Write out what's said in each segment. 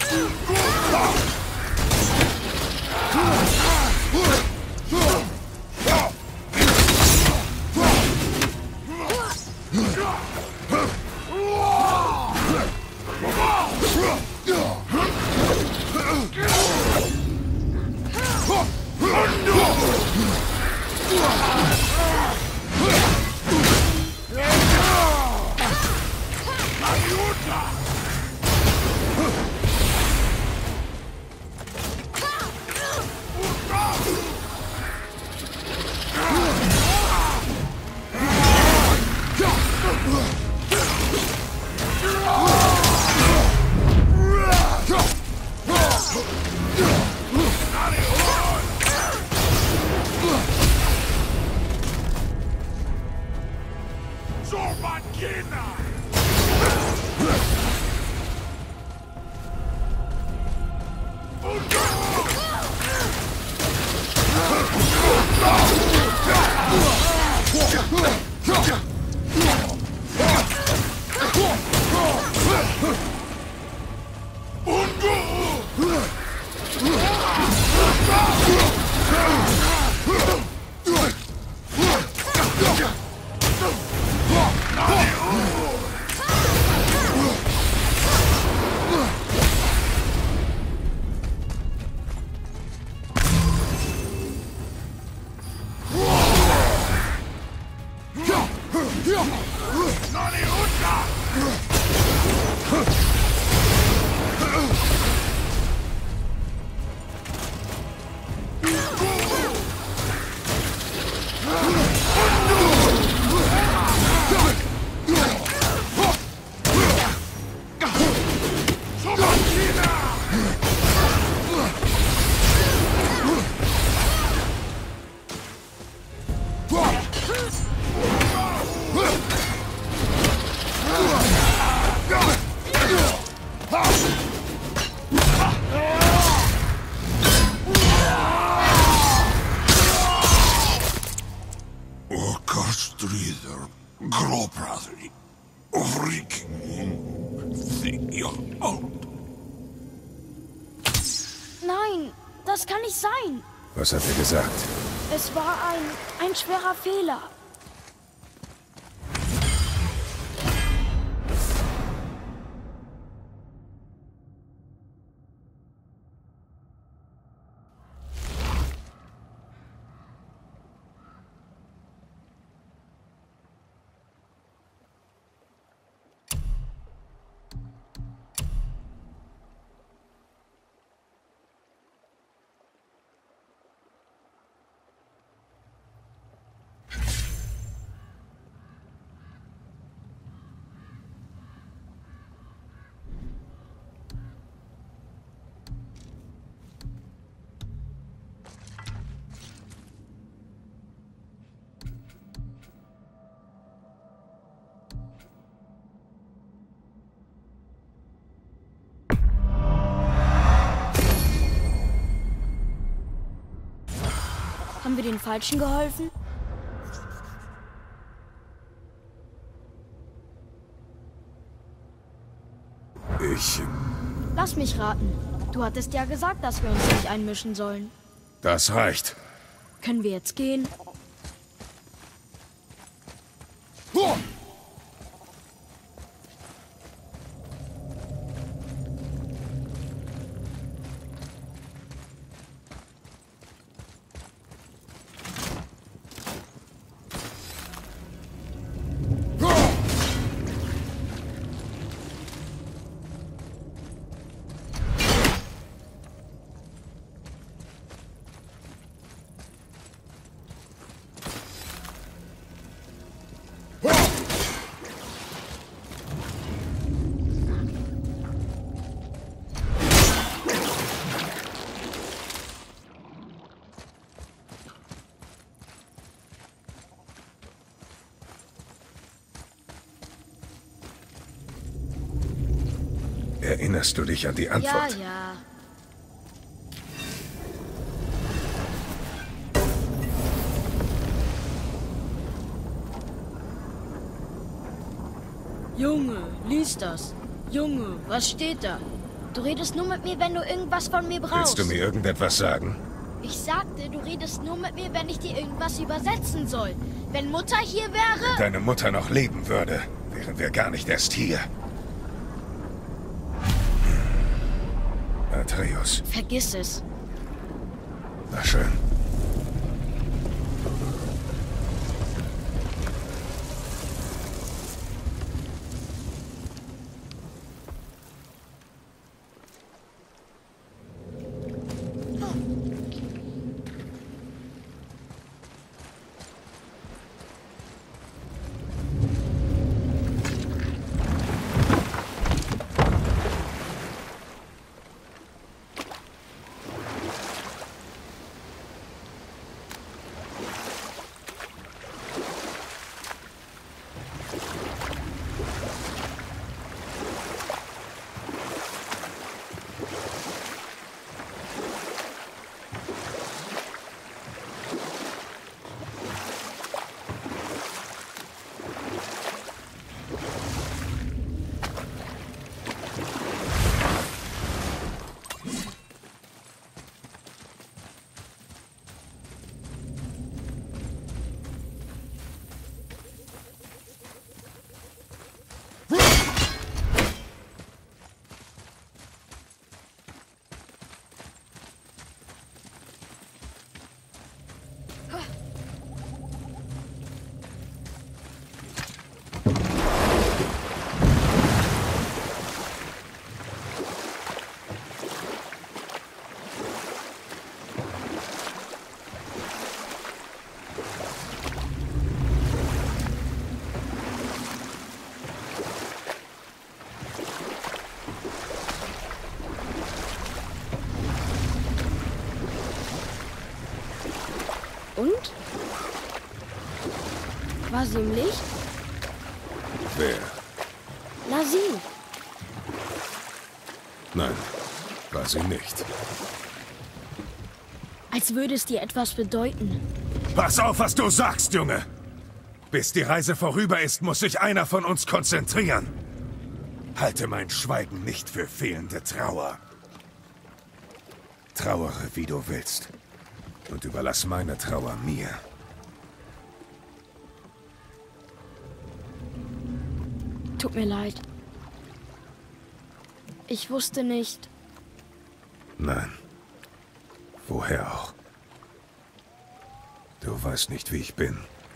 Nein, das kann nicht sein. Was hat er gesagt? Es war ein schwerer Fehler. Haben wir den Falschen geholfen? Lass mich raten. Du hattest ja gesagt, dass wir uns nicht einmischen sollen. Das reicht. Können wir jetzt gehen? Erinnerst du dich an die Antwort? Ja, ja. Junge, lies das. Junge, was steht da? Du redest nur mit mir, wenn du irgendwas von mir brauchst. Willst du mir irgendetwas sagen? Ich sagte, du redest nur mit mir, wenn ich dir irgendwas übersetzen soll. Wenn Mutter hier wäre... Wenn deine Mutter noch leben würde, wären wir gar nicht erst hier. Atreus. Vergiss es. Na schön. Und? War sie im Licht? Wer? Na, sie. Nein, war sie nicht. Als würde es dir etwas bedeuten. Pass auf, was du sagst, Junge! Bis die Reise vorüber ist, muss sich einer von uns konzentrieren. Halte mein Schweigen nicht für fehlende Trauer. Trauere, wie du willst. Und überlass meine Trauer mir. Tut mir leid. Ich wusste nicht. Nein. Woher auch? Du weißt nicht, wie ich bin.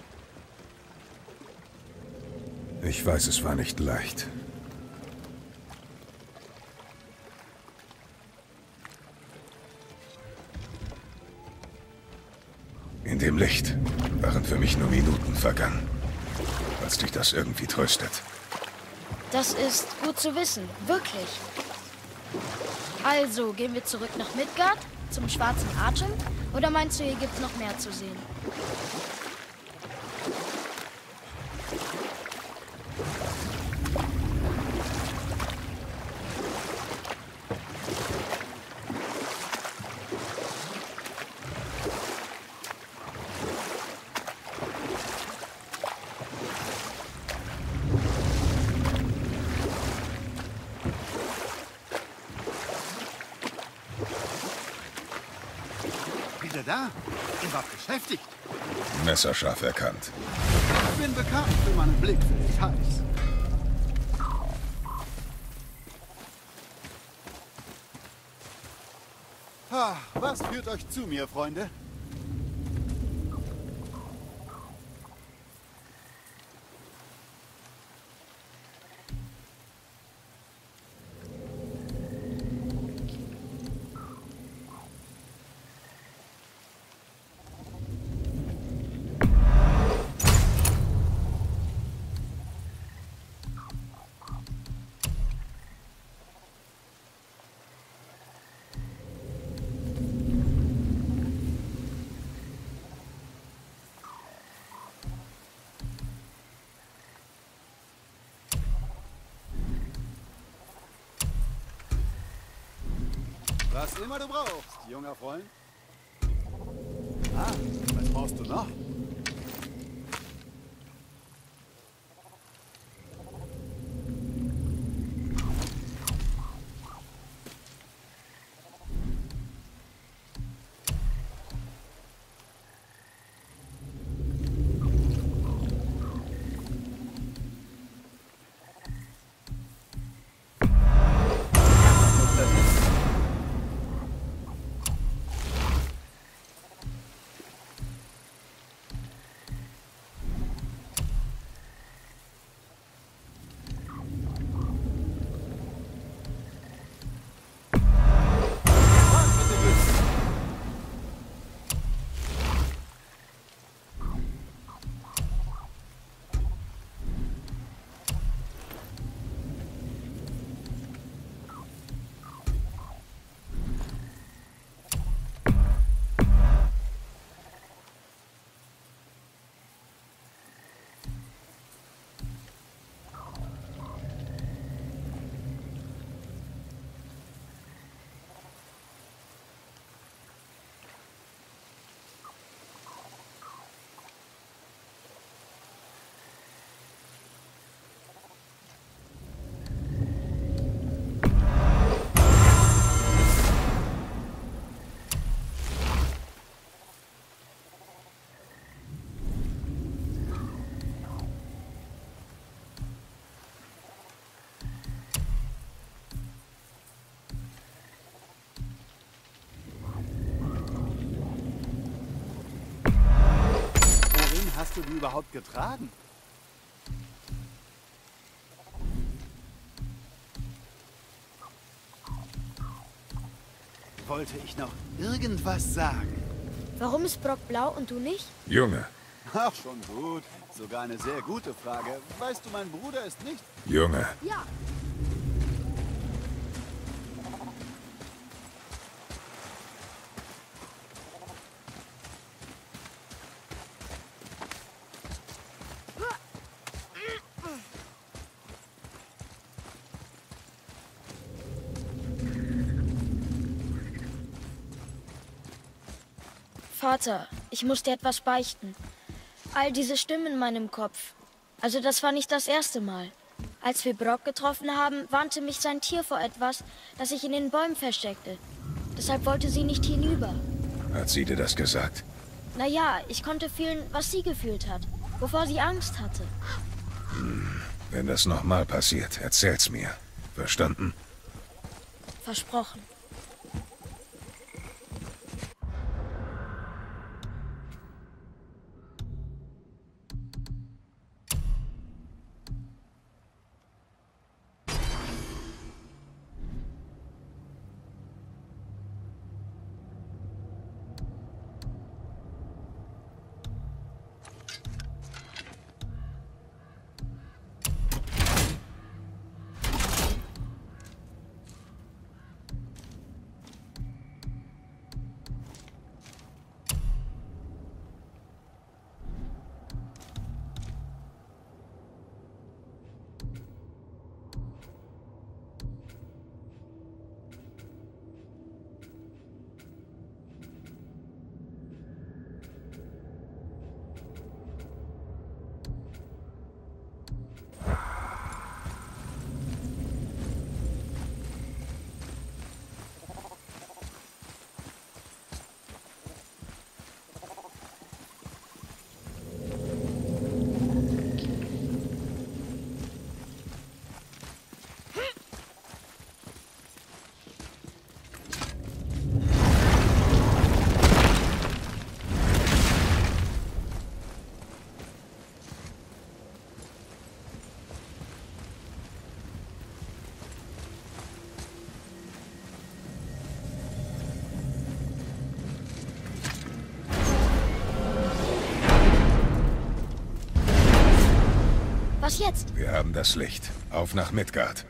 Ich weiß, es war nicht leicht. In dem Licht waren für mich nur Minuten vergangen, falls dich das irgendwie tröstet. Das ist gut zu wissen, wirklich. Also, gehen wir zurück nach Midgard, zum Schwarzen Atem? Oder meinst du, hier gibt's noch mehr zu sehen? Wieder da? Ihr wart beschäftigt. Messerscharf erkannt. Ich bin bekannt für meinen Blick für Details. Was führt euch zu mir, Freunde? Was immer du brauchst, junger Freund. Was brauchst du noch? die überhaupt getragen? Wollte ich noch irgendwas sagen? Warum ist Brock blau und du nicht? Junge, Ach, schon gut. Sogar eine sehr gute Frage. Weißt du, mein Bruder ist nicht... Junge. Ja. Vater, ich muss dir etwas beichten. All diese Stimmen in meinem Kopf. Also das war nicht das erste Mal. Als wir Brock getroffen haben, warnte mich sein Tier vor etwas, das sich in den Bäumen versteckte. Deshalb wollte sie nicht hinüber. Hat sie dir das gesagt? Naja, ich konnte fühlen, was sie gefühlt hat, wovor sie Angst hatte. Wenn das nochmal passiert, erzähl's mir. Verstanden? Versprochen. Was jetzt? Wir haben das Licht. Auf nach Midgard.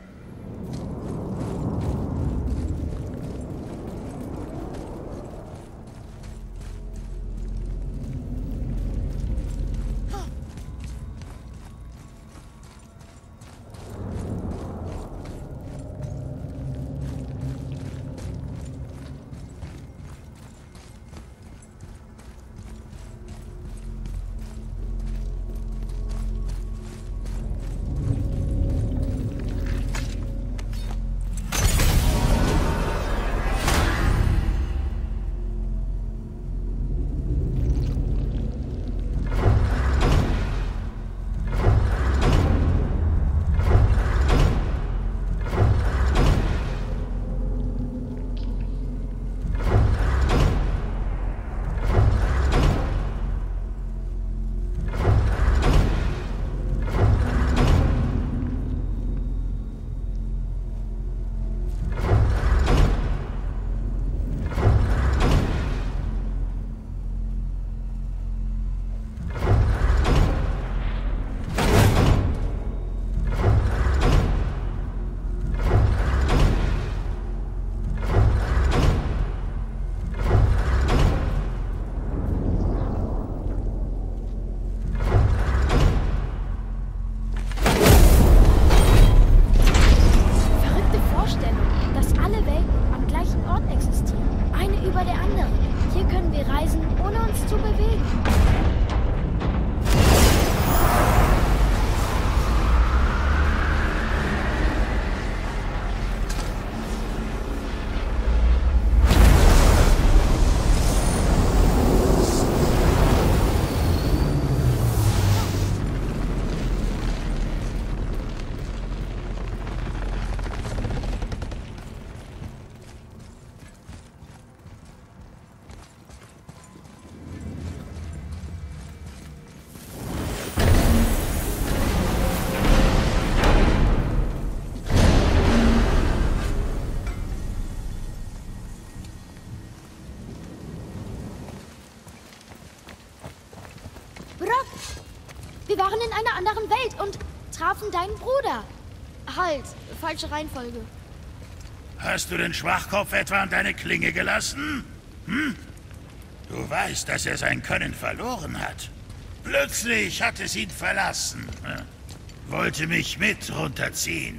Wir waren in einer anderen Welt und trafen deinen Bruder. Halt, falsche Reihenfolge. Hast du den Schwachkopf etwa an deine Klinge gelassen? Hm? Du weißt, dass er sein Können verloren hat. Plötzlich hat es ihn verlassen. Wollte mich mit runterziehen.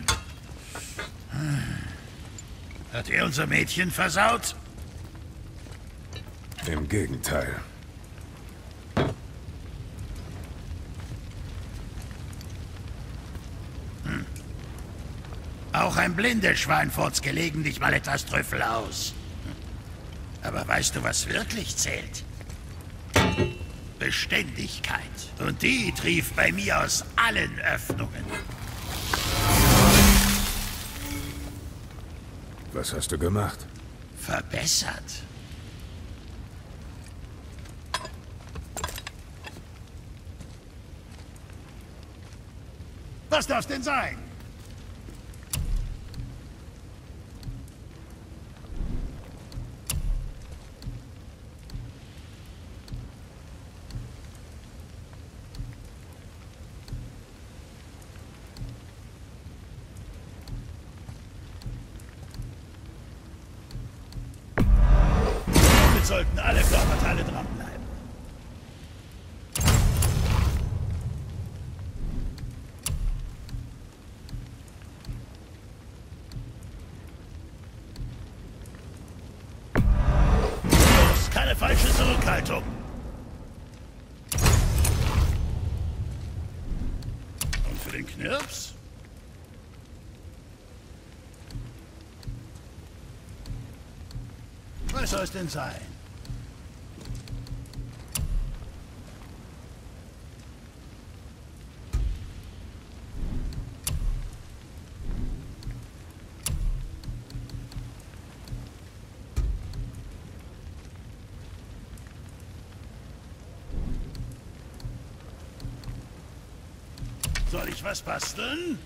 Hat er unser Mädchen versaut? Im Gegenteil. Auch ein blindes Schwein furzt gelegentlich mal etwas Trüffel aus. Aber weißt du, was wirklich zählt? Beständigkeit. Und die trief bei mir aus allen Öffnungen. Was hast du gemacht? Verbessert. Was darf's denn sein? Damit sollten alle Körperteile dranbleiben. Los, keine falsche Zurückhaltung. Und für den Knirps? Was soll es denn sein? Soll ich was basteln?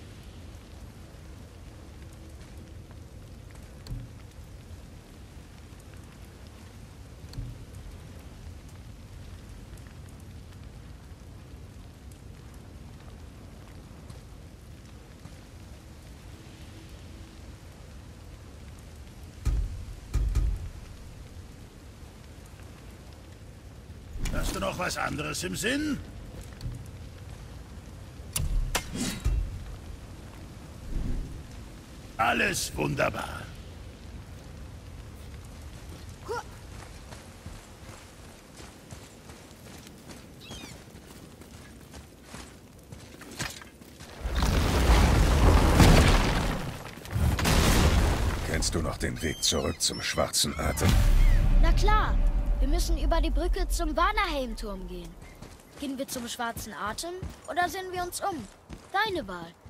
Hast du noch was anderes im Sinn? Alles wunderbar. Kennst du noch den Weg zurück zum Schwarzen Atem? Na klar, wir müssen über die Brücke zum Vanaheim-Turm gehen. Gehen wir zum Schwarzen Atem oder sehen wir uns um? Deine Wahl.